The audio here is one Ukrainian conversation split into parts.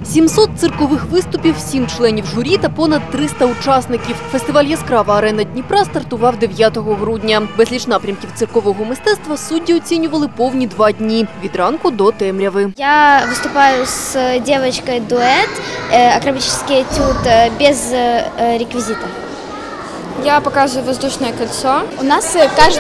700 циркових виступів, 7 членів журі та понад 300 учасників. Фестиваль «Яскрава арена Дніпра» стартував 9 грудня. Безліч напрямків циркового мистецтва судді оцінювали повні 2 дні – від ранку до темряви. Я выступаю с девочкой дуэт, акробатический этюд без реквизита. Я показываю воздушное кольцо. У нас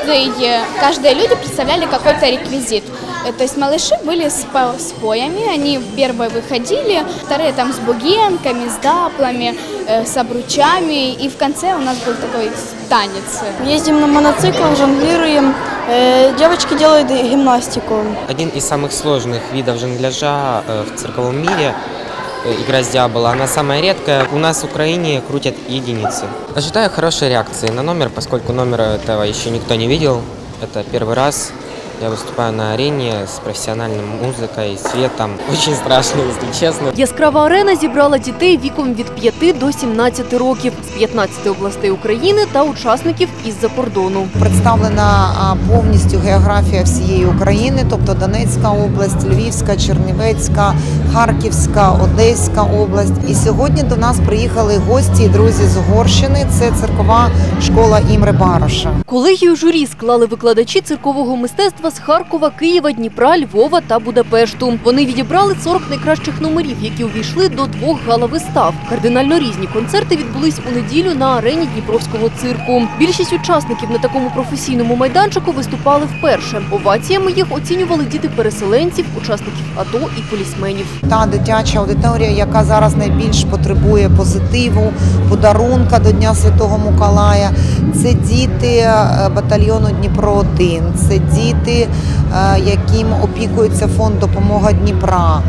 каждые люди представляли какой-то реквизит. То есть малыши были с поями, они первые выходили, вторые там с бугенками, с даплами, с обручами. И в конце у нас был такой танец. Ездим на моноциклах, жонглируем. Девочки делают гимнастику. Один из самых сложных видов жонгляжа в цирковом мире – игра с дьявола. Она самая редкая. У нас в Украине крутят единицы. Ожидаю хорошей реакции на номер, поскольку номера этого еще никто не видел. Это первый раз. Я выступаю на арене с профессиональной музыкой, светом. Очень страшно, если честно. «Яскрава арена» зібрала дітей віком від 5 до 17 років з 15 областей України та учасників із-за кордону. Представлена повністю географія всієї України, тобто Донецька область, Львівська, Чернівецька, Харківська, Одеська область. І сьогодні до нас приїхали гості і друзі з Угорщини. Це циркова школа Імре Бароша. Колегію журі склали викладачі циркового мистецтва з Харкова, Києва, Дніпра, Львова та Будапешту. Вони відібрали 40 найкращих номерів, які увійшли до 2 гала-вистав. Кардинально різні концерти відбулись у неділю на арені Дніпровського цирку. Більшість учасників на такому професійному майданчику виступали вперше. Оваціями їх оцінювали діти переселенців, учасників АТО і полісменів. Та дитяча аудиторія, яка зараз найбільш потребує позитиву, подарунка до Дня Святого Миколая, це діти батальйону Дніпро-1, це діти, яким опікується фонд «Допомога Дніпра».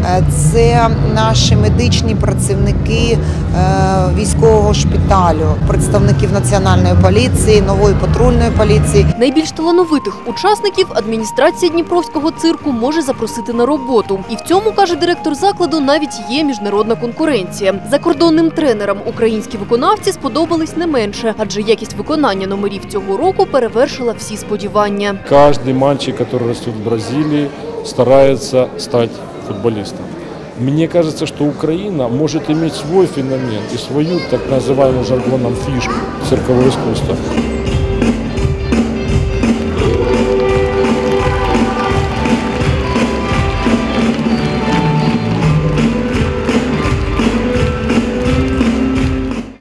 Це наші медичні працівники військового шпиталю, представників Національної поліції, нової патрульної поліції. Найбільш талановитих учасників адміністрація Дніпровського цирку може запросити на роботу. І в цьому, каже директор закладу, навіть є міжнародна конкуренція. Закордонним тренерам українські виконавці сподобались не менше, адже якість виконання номерів цього року перевершила всі сподівання. Кожен мальчик, який росте в Бразилії, старається стати футболистом. Мне кажется, что Украина может иметь свой феномен и свою, так называемую жаргоном, фишку циркового искусства.